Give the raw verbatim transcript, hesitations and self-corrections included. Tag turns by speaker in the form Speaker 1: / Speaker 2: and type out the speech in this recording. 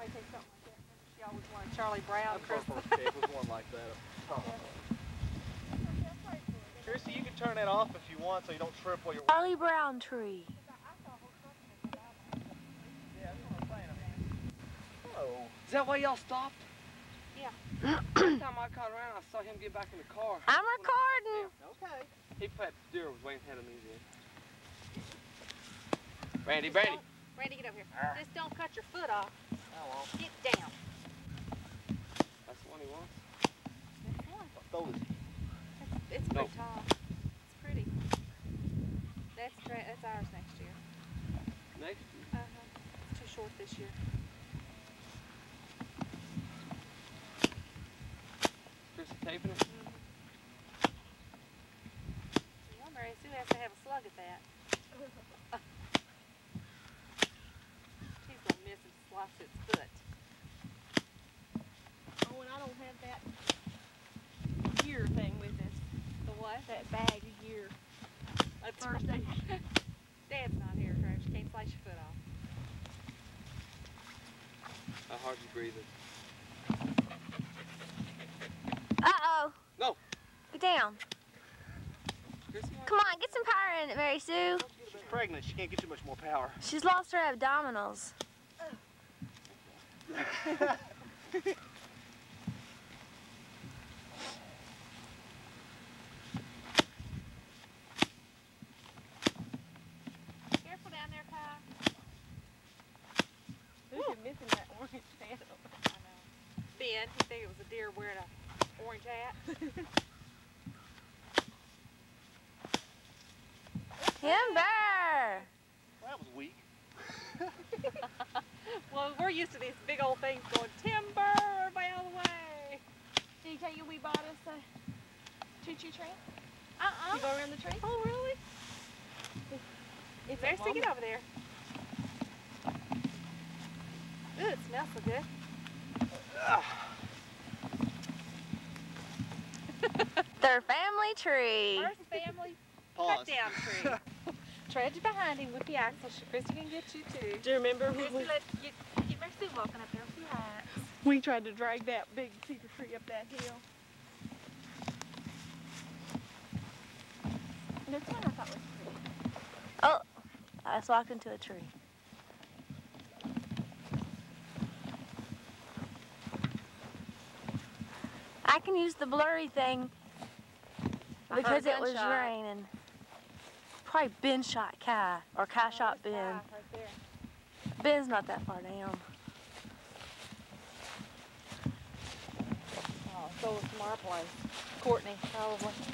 Speaker 1: take something like that. She always wanted Charlie Brown Christmas.
Speaker 2: It was one like that. Oh. Chrissy, you can turn that off if you want so you don't trip while you're
Speaker 3: Charlie Brown tree.
Speaker 2: Oh.
Speaker 4: Is that why y'all stopped?
Speaker 1: Yeah.
Speaker 4: Last time I caught around, I saw him get back in the car.
Speaker 3: I'm recording.
Speaker 2: Okay.
Speaker 4: He put the deer was waiting ahead of me then. Randy, Brandy.
Speaker 1: Randy, get over here. Just don't cut your foot off.
Speaker 2: Oh, well.
Speaker 1: Get down.
Speaker 4: That's the one he wants.
Speaker 1: That's one.
Speaker 2: What boat is he?
Speaker 1: It's, it's pretty
Speaker 4: No.
Speaker 1: tall. It's pretty. That's tra that's ours next year.
Speaker 4: Next.
Speaker 1: Uh-huh. It's too short this year.
Speaker 4: Chrissy taping it?
Speaker 1: Mm-hmm. Well, Mary Sue has to have a slug at that. She's gonna miss and slice its foot.
Speaker 5: Oh, and I don't have that gear thing with us.
Speaker 1: The what?
Speaker 5: That bag of gear.
Speaker 1: That's
Speaker 5: Thursday.
Speaker 1: right. Dad's not here, Travis. You can't slice your foot off.
Speaker 4: How hard you breathing?
Speaker 3: Uh-oh.
Speaker 4: No.
Speaker 3: Get down.
Speaker 4: Chrissy,
Speaker 3: Come on, get some power in it, Mary Sue.
Speaker 2: She's pregnant. She can't get too much more power.
Speaker 3: She's lost her abdominals.
Speaker 1: Careful down there, Kai.
Speaker 5: Who's you missing that orange hat?
Speaker 1: I know. Ben, he think it was a deer wearing a orange hat.
Speaker 3: Timber.
Speaker 2: Well, that was weak.
Speaker 1: Well, we're used to these big old things going, timber, everybody out of the way.
Speaker 5: Did he tell you we bought us a choo-choo train?
Speaker 1: Uh-uh.
Speaker 5: You go around the train?
Speaker 1: Oh, really?
Speaker 5: It's
Speaker 1: There's
Speaker 5: at
Speaker 1: to get
Speaker 5: Walmart.
Speaker 1: over there. Ooh, it smells so good.
Speaker 3: Their family tree.
Speaker 1: First family
Speaker 2: Pause.
Speaker 1: cut down tree. Trudge behind him with the axle so Christy can get you too.
Speaker 5: Do you remember when
Speaker 1: Christy,
Speaker 5: we,
Speaker 1: let get, get Mary Sue walking up there with the axe.
Speaker 5: we tried to drag that big cedar tree up that hill? This one I thought was pretty.
Speaker 3: Oh, I just walked into a tree. I can use the blurry thing because it was
Speaker 1: gunshot.
Speaker 3: raining. Probably Ben shot Kai, or Kai shot Ben.
Speaker 1: Right there.
Speaker 3: Ben's not that far down.
Speaker 1: Oh, so was from our place. Courtney, probably.